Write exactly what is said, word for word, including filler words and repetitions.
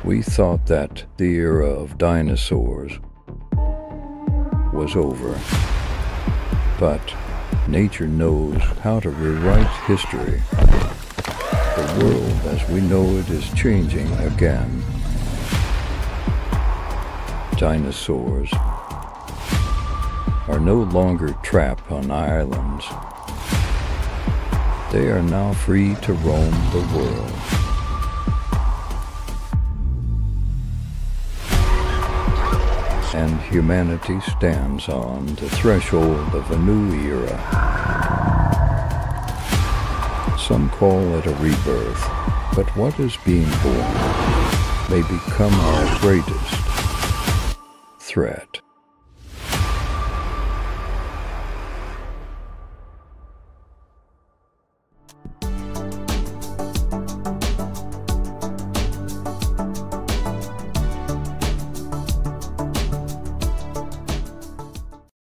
We thought that the era of dinosaurs was over, but nature knows how to rewrite history. The world as we know it is changing again. Dinosaurs are no longer trapped on islands. They are now free to roam the world. And humanity stands on the threshold of a new era. Some call it a rebirth, but what is being born may become our greatest threat.